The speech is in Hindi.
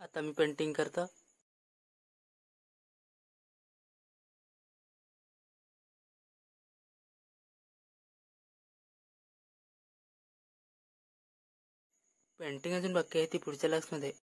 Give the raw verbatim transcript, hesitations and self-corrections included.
आता मी पेंटिंग करतो. पेंटिंग अजून बाकी आहे ती पुढच्या मध्ये.